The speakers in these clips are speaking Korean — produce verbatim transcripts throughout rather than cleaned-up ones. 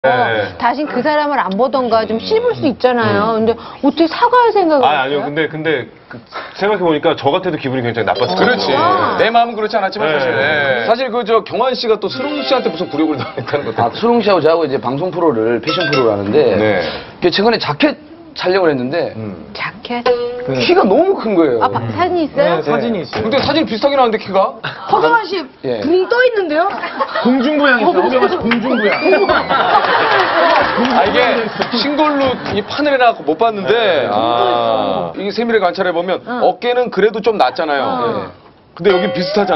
네. 다신 그 사람을 안 보던가 좀 씹을 수 있잖아요. 근데 어떻게 사과할 생각을 아, 했어요? 아니요. 근데, 근데, 그, 생각해보니까 저 같아도 기분이 굉장히 나빴을 거예요. 그렇지. 아. 내 마음은 그렇지 않았지만 네. 사실. 네. 사실 그 저 경환 씨가 또 수롱 씨한테 무슨 굴욕을 당했다는 것도. 아, 수롱 씨하고 저하고 이제 방송 프로를, 패션 프로를 하는데, 네. 이게 최근에 자켓 촬영을 했는데, 음. 자켓? 키가 너무 큰 거예요. 아, 바, 사진이 있어요? 네, 사진이 있어요. 근데 사진 비슷하게 나왔는데 키가? 허경환 씨, 예. 붕 떠 있는데요? 공중부양 있어요. 허경환 씨 공중부양. 아, 이게 신골로 이 판을 해놔갖고 못 봤는데, 아, 이게 세밀히 관찰해보면 어깨는 그래도 좀 낮잖아요. 예. 근데 여기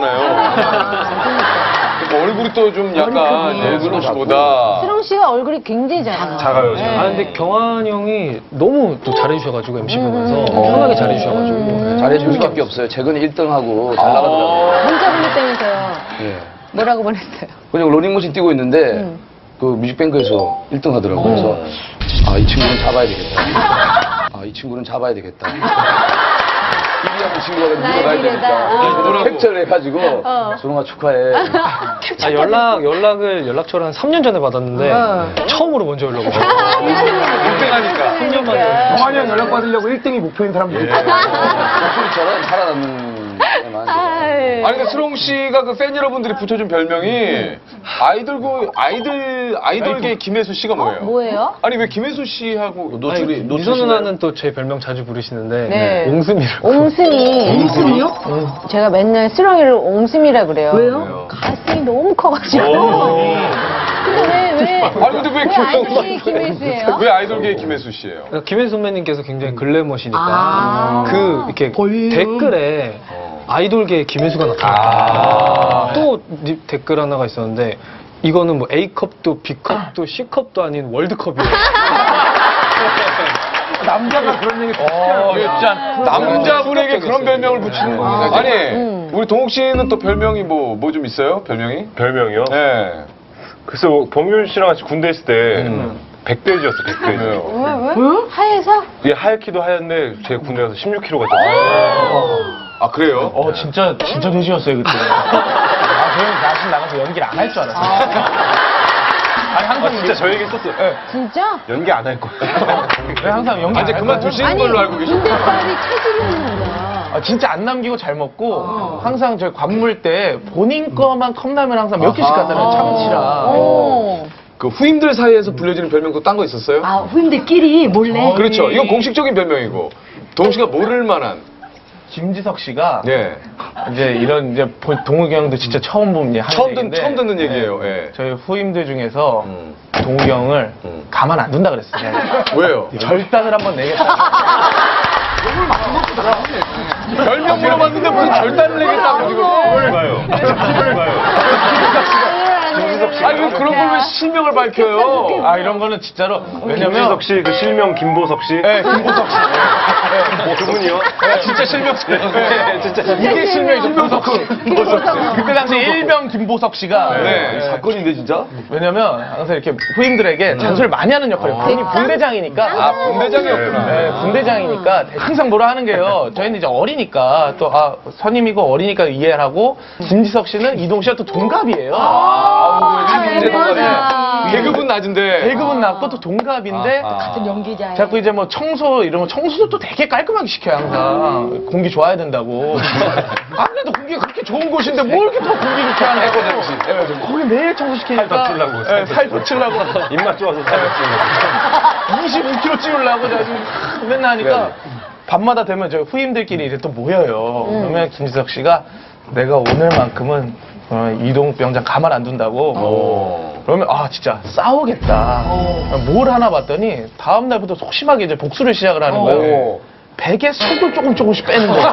비슷하잖아요. 뭐 얼굴이 또 좀 약간 예준호 씨보다. 수롱 씨가 얼굴이 굉장히 작아요. 작아요, 작아요. 아 근데 경환 형이 너무 또 잘해주셔가지고 엠씨 보면서 편하게 잘해주셔가지고 잘해줄 게 없어요. 최근에 일 등하고 잘 나가더라고요. 문자 보냈다면서요. 예. 뭐라고 보냈어요? 그냥 러닝머신 뛰고 있는데, 그 뮤직뱅크에서 일 등 하더라고요. 그래서, 아, 이 친구는 잡아야 되겠다. 아, 이 친구는 잡아야 되겠다. 일 위 하는 친구가 나의 밀어가야 미래다. 되니까. 어. 캡처를 해가지고, 어. 수롱아 축하해. 아, 연락, 연락을 연락처를 한 삼 년 전에 받았는데 어. 처음으로 먼저 연락을 일 등 하니까. 삼 년 만에 경환이 형 연락 받으려고 일 등이 목표인 사람들이 있어요. 목소리처럼 살아남는 애만. 아이. 아니, 근데 수롱 씨가 그 팬 여러분들이 붙여준 별명이 아이돌고, 아이들, 아이돌계 김혜수 씨가 뭐예요? 뭐예요? 아니, 왜 김혜수 씨하고 노출이, 아니, 미소 누나는 또 제 별명 자주 부르시는데 네. 옹슴이라고. 옹슴이. 옹슴이요? 제가 맨날 수롱이를 옹슴이라 그래요. 왜요? 가슴이 너무 커가지고. 근데 왜, 왜. 아니, 근데 왜, 왜 아이돌이 김혜수예요? 왜 아이돌계의 김혜수 씨예요? 그러니까 김혜수 선배님께서 굉장히 글래머시니까 아. 그 이렇게 댓글에 아이돌계 김혜수가 나타나요. 아. 또 니- 댓글 하나가 있었는데 이거는 뭐 A컵도 B컵도 C컵도 아닌 월드컵이에요. 남자가 그런 얘기 어, 진짜 남자분에게 그런 별명을 붙이는 겁니다. 아니, 우리 동욱 씨는 또 별명이 뭐, 뭐 좀 있어요? 별명이? 별명이요? 네. 글쎄, 뭐, 경윤 씨랑 같이 군대 있을 때, 음. 백돼지였어, 백돼지. 왜, 왜? 하얘서? 이게 하얗기도 하얀데, 제가 군대 가서 십육 킬로그램가 쪘어요. 아, 그래요? 어, 진짜, 진짜 돼지였어요, 그때. 아, 저는 다시 나가서 연기를 안 할 줄 알았어요. 아니, 항상 아, 진짜 저 얘기 했었어요. 진짜? 연기 안 할 거야. 왜 항상 연기 아, 이제 안 그만 할 거예요? 두시는 걸로 알고 계시죠? 군대까지 체질이 있는다. 아, 진짜 안 남기고 잘 먹고, 항상 저희 관물 때 본인 거만 컵라면 항상 몇 개씩 갖다 놔요, 참치랑. 오. 그 후임들 사이에서 불려지는 별명도 딴 거 있었어요? 아, 후임들끼리 몰래. 그렇죠. 이건 공식적인 별명이고. 동욱 씨가 모를 만한. 김지석 씨가 네. 이제 이런 이제 본- 동욱이 형도 진짜 처음 보는 하는 처음, 듣, 얘기인데 처음 듣는 얘기예요. 예. 저희 후임들 중에서 음. 동욱이 형을 음. 가만 안 둔다 그랬어요. 왜요? 절단을 한번 내겠다. 별명 물어봤는데 무슨 절단을 내겠다고 지금. 그걸 봐요. 그걸 봐요. 아니, 왜 그런 걸 왜 실명을 밝혀요? 아 이런 거는 진짜로 왜냐면 김지석 씨, 그 실명 김보석 씨. 네, 김보석 씨. 네. 그분이요? 아, 진짜 실명. 네, 진짜. 이게 실명이죠. 김보석 씨. 그때 당시 일병 김보석 씨가 네. 사건인데, 진짜? 왜냐면 항상 이렇게 후임들에게 잔소리를 많이 하는 역할이에요. 본인이 분대장이니까. 아, 분대장이었구나. 네, 분대장이니까 항상 뭐라 하는 게요. 저희는 이제 어리니까 또 아, 선임이고 어리니까 이해를 하고 김지석 씨는 이동 씨가 또 동갑이에요. 아우, 진짜 맞아. 계급은 낮은데. 계급은 낮고 또 동갑인데 아, 아. 같은 연기자예요. 자꾸 이제 뭐 청소 이러면 청소도 또 되게 깔끔하게 시켜요 항상. 공기 좋아야 된다고. 아무래도 공기가 그렇게 좋은 곳인데 뭘 이렇게 더 공기 좋게 하냐고. 에코장치. 거기 매일 청소시키니까 살 덮치려고, 네, 살 덮치려고 입맛 좋아서 살 덮치려고. 이십오 킬로그램 찌우려고 제가 지금 맨날 하니까 밤마다 되면 저희 후임들끼리 이제 또 모여요. 그러면 김지석 씨가 내가 오늘만큼은 어, 이동 병장 가만 안 둔다고. 오. 그러면 아 진짜 싸우겠다. 뭘 하나 봤더니 다음 날부터 소심하게 이제 복수를 시작을 하는 거예요. 베개 속을 조금 조금씩 빼는 거예요.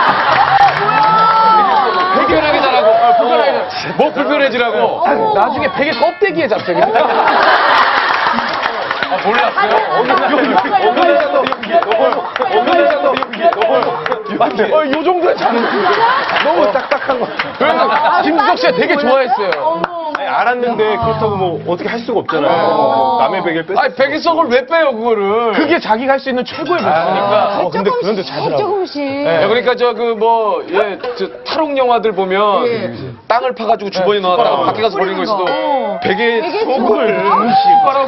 불편하게 잘하고. 아, 불편하게 잘. 뭐 불편해지라고. 아, 나중에 베개 껍데기에 잡혀요. 아, 몰랐어요. 어, 요 정도의 자는 너무 딱딱한 거. 그래서 김지석 씨가 되게 좋아했어요. 알았는데 그렇다고 뭐 어떻게 할 수가 없잖아요. 남의 베개를 뺐. 아니 백이석을 왜 빼요 그거를? 그게 자기가 할 수 있는 최고의 복수니까. 어, 근데 그런데 자더라고. 조금씩. 야, 그러니까 저 그 뭐 예, 저 탈옥 영화들 보면 땅을 파가지고 주머니에 넣어놨다가 밖에 가서 버리는 거 있어도 베개 속을